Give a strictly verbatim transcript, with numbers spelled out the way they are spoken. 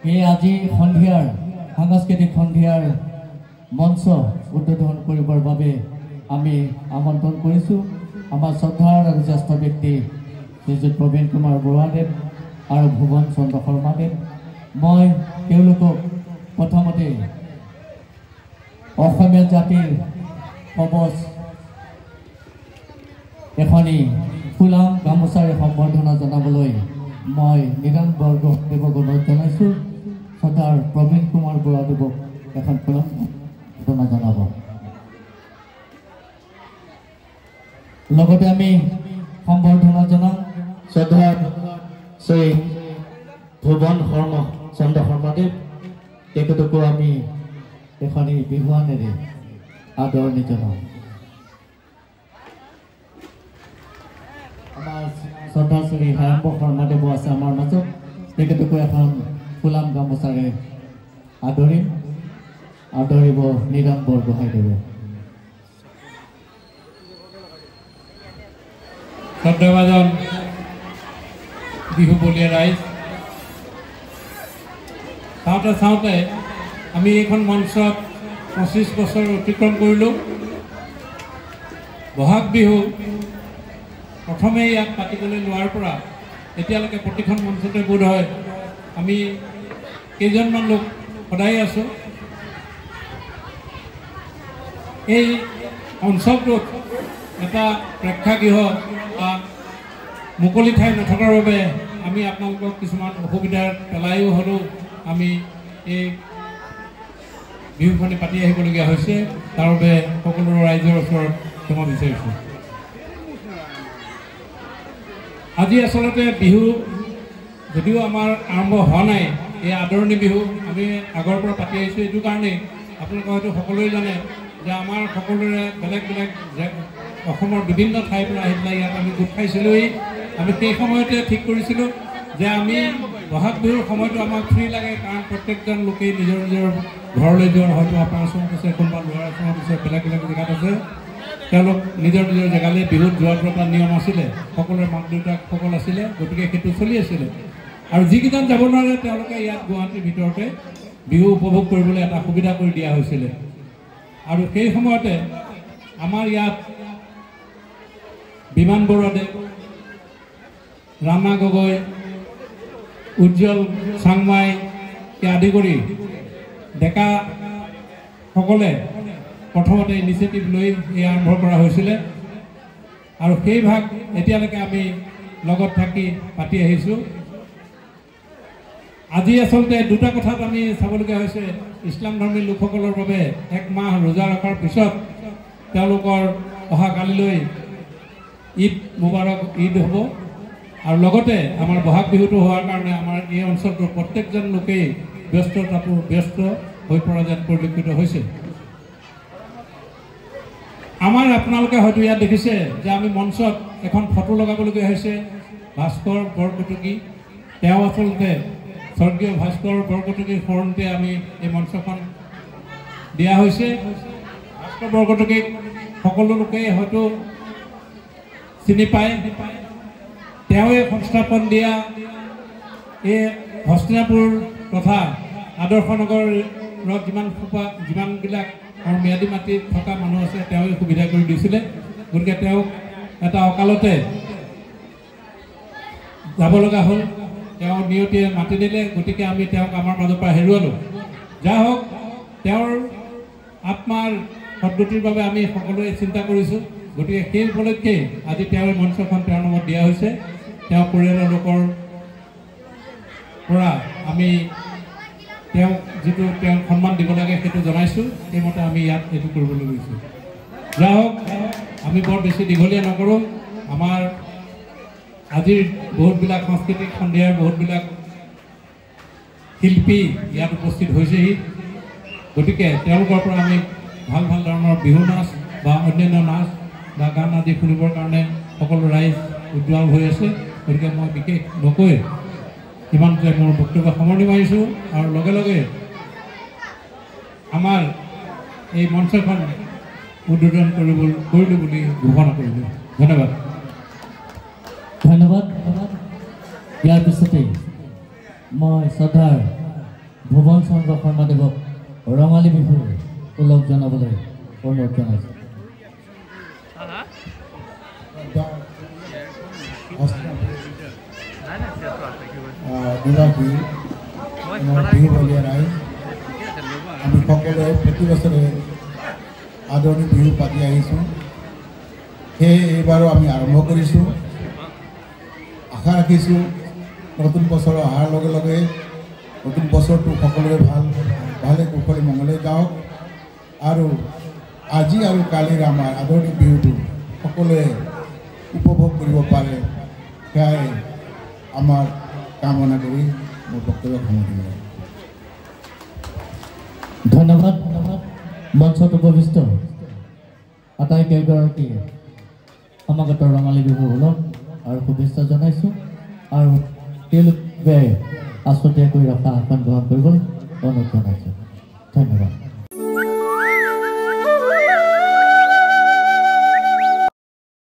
এই আজি সন্ধিয়াৰ সাংস্কৃতিক সন্ধিয়াৰ মঞ্চ উদ্বোধন কৰিবৰ বাবে আমি আমন্ত্ৰণ কৰিছোঁ আমাৰ শ্ৰদ্ধাৰ আৰু জ্যেষ্ঠ ব্যক্তি শ্ৰীযুত প্ৰবীণ কুমাৰ বৰুৱাদেৱ আৰু ভুৱন চন্দ্ৰ শৰ্মাদেৱ। মই তেওঁলোকক প্ৰথমতে অসমীয়া জাতিৰ কবচ এখনি ফুলাম গামোচাৰে সম্বৰ্ধনা জনাবলৈ মই নিৰণ বৰদেৱক অনুৰোধ জনাইছোঁ। শ্ৰদ্ধাৰ প্ৰবীণ কুমাৰ বৰুৱাদেৱক এখন ফুলাম সম্বৰ্ধনা জনাব। লগতে আমি সম্বৰ্ধনা জনাম শ্ৰদ্ধাৰ শ্ৰী ভুৱন শৰ্মা চন্দ্ৰ শৰ্মাদেৱ। তেখেতকো আমি এখনি বিহুৱানেৰে আদৰণি জনাম। আমাৰ শ্ৰদ্ধা শ্ৰী হায়ম্ব শৰ্মাদেৱো আছে আমাৰ মাজত। তেখেতকো এখন ফুলাম গামোচাৰে আদৰিম আদৰিব নিৰণ বৰগোহাঁইদেৱে। শ্ৰদ্ধাভাজন বিহু বলীয়া ৰাইজ, চাওঁতে চাওঁতে আমি এইখন মঞ্চত পঁচিছ বছৰ অতিক্ৰম কৰিলোঁ। বহাগ বিহু প্ৰথমে ইয়াত পাতিবলৈ লোৱাৰ পৰা এতিয়ালৈকে প্ৰতিখন মঞ্চতে বোধ হয় আমি কেইজনমান লোক সদায় আছোঁ। এই অঞ্চলটোত এটা প্ৰেক্ষাগৃহ বা মুকলি ঠাই নথকাৰ বাবে আমি আপোনালোকক কিছুমান অসুবিধাৰ পেলাইও হ'লেও আমি এই বিহুখনি পাতি আহিবলগীয়া হৈছে। তাৰ বাবে সকলো ৰাইজৰ ওচৰত ক্ষমা বিচাৰিছোঁ। আজি আচলতে বিহু যদিও আমাৰ আৰম্ভ হোৱা নাই, এই আদৰণি বিহু আমি আগৰ পৰা পাতি আহিছোঁ। এইটো কাৰণেই আপোনালোকে হয়তো সকলোৱে জানে যে আমাৰ সকলোৰে বেলেগ বেলেগ অসমৰ বিভিন্ন ঠাইৰ পৰা আহি পেলাই ইয়াত আমি গোট খাইছিলোঁহি। আমি সেই সময়তে ঠিক কৰিছিলোঁ যে আমি বহাগ বিহুৰ সময়টো আমাক ফ্ৰী লাগে, কাৰণ প্ৰত্যেকজন লোকেই নিজৰ নিজৰ ঘৰলৈ যোৱাৰ হয়তো অপাৰেশ্যন আছে, কোনোবা ল'ৰা ছোৱালী আছে, বেলেগ বেলেগ জেগাত আছে। তেওঁলোক নিজৰ নিজৰ জেগালৈ বিহুত যোৱাটো এটা নিয়ম আছিলে, সকলোৰে মাক দেউতাকসকল আছিলে, গতিকে সেইটো চলি আছিলে। আৰু যিকেইজন যাব নোৱাৰে তেওঁলোকে ইয়াত গুৱাহাটীৰ ভিতৰতে বিহু উপভোগ কৰিবলৈ এটা সুবিধা কৰি দিয়া হৈছিলে। আৰু সেই সময়তে আমাৰ ইয়াত বিমান বৰুৱাদেৱ, ৰাণা গগৈ, উজ্জ্বল চাংমাইকে আদি কৰি ডেকাসকলে প্ৰথমতে ইনিচিয়েটিভ লৈ এই আৰম্ভ কৰা হৈছিলে। আৰু সেই ভাগ এতিয়ালৈকে আমি লগত থাকি পাতি আহিছোঁ। আজি আচলতে দুটা কথাত আমি চাবলগীয়া হৈছে। ইছলাম ধৰ্মী লোকসকলৰ বাবে এক মাহ ৰোজা ৰখাৰ পিছত তেওঁলোকৰ অহা কালিলৈ ঈদ মুবাৰক ঈদ হ'ব। আৰু লগতে আমাৰ বহাগ বিহুটো হোৱাৰ কাৰণে আমাৰ এই অঞ্চলটোৰ প্ৰত্যেকজন লোকেই ব্যস্ততাটো ব্যস্ত হৈ পৰা যেন পৰিলক্ষিত হৈছে। আমাৰ আপোনালোকে হয়তো ইয়াত দেখিছে যে আমি মঞ্চত এখন ফটো লগাবলগীয়া হৈছে। ভাস্কৰ বৰকটকী, তেওঁ আচলতে স্বৰ্গীয় ভাস্কৰ বৰকটকীৰ স্মৰণতে আমি এই মঞ্চখন দিয়া হৈছে। ভাস্কৰ বৰকটকীক সকলো লোকেই হয়তো চিনি পায়। তেওঁৱে সংস্থাপন দিয়া এই হস্তিনাপুৰ তথা আদৰ্শ নগৰত যিমান সোপা যিমানবিলাক আৰু ম্যাদী মাটিত থকা মানুহ আছে তেওঁৱে সুবিধা কৰি দিছিলে। গতিকে তেওঁক এটা অকালতে যাব লগা হ'ল, তেওঁ নিয়তিয়ে মাতি দিলে। গতিকে আমি তেওঁক আমাৰ মাজৰ পৰা হেৰুৱালোঁ। যা হওক, তেওঁৰ আত্মাৰ সদ্গতিৰ বাবে আমি সকলোৱে চিন্তা কৰিছোঁ। গতিকে সেই উপলক্ষে আজি তেওঁৰ মঞ্চখন তেওঁৰ নামত দিয়া হৈছে। তেওঁ পৰিয়ালৰ লোকৰ পৰা আমি তেওঁক যিটো তেওঁক সন্মান দিব লাগে সেইটো জনাইছোঁ। সেইমতে আমি ইয়াত এইটো কৰিবলৈ গৈছোঁ। যা হওক, আমি বৰ বেছি দীঘলীয়া নকৰোঁ। আমাৰ আজিৰ বহুতবিলাক সাংস্কৃতিক সন্ধিয়াৰ বহুতবিলাক শিল্পী ইয়াত উপস্থিত হৈছেহি। গতিকে তেওঁলোকৰ পৰা আমি ভাল ভাল ধৰণৰ বিহু নাচ বা অন্যান্য নাচ বা গান আদি শুনিবৰ কাৰণে সকলো ৰাইজ উদ্যম হৈ আছে। গতিকে মই বিশেষ নকৈ ইমানতে মোৰ বক্তব্য সামৰণি মাৰিছোঁ। আৰু লগে লগে আমাৰ এই মঞ্চখন উদ্বোধন কৰিব কৰিলোঁ বুলি ঘোষণা কৰিলোঁ। ধন্যবাদ ধন্যবাদ। ইয়াৰ পিছতে মই শ্ৰদ্ধাৰ ভুৱন চন্দ্ৰ শৰ্মাদেৱক ৰঙালী বিহুৰ ওলগ জনাবলৈ অনুৰোধ জনাইছোঁ। বিহু বলীয়া ৰাইজ, আমি সকলোৱে প্ৰতি বছৰে আদৰণি বিহু পাতি আহিছোঁ। সেয়ে এইবাৰো আমি আৰম্ভ কৰিছোঁ। আশা ৰাখিছোঁ নতুন বছৰ অহাৰ লগে লগে নতুন বছৰটো সকলোৰে ভাল ভালে কুশলে মংগলে যাওক আৰু আজি আৰু কালিৰ আমাৰ আদৰণি বিহুটো সকলোৱে উপভোগ কৰিব পাৰে, সেয়াই আমাৰ কামনা কৰি মোৰ বক্তব্য সামৰি দিলোঁ। ধন্যবাদ ধন্যবাদ মঞ্চত উপবিষ্ট আটাইকেইগৰাকী সমাগত ৰঙালী বিহু ওলগ আৰু শুভেচ্ছা জনাইছোঁ আৰু তেওঁলোকে আছতীয়াকৈ ৰখা আসন গ্ৰহণ কৰিবলৈ অনুৰোধ জনাইছোঁ। ধন্যবাদ।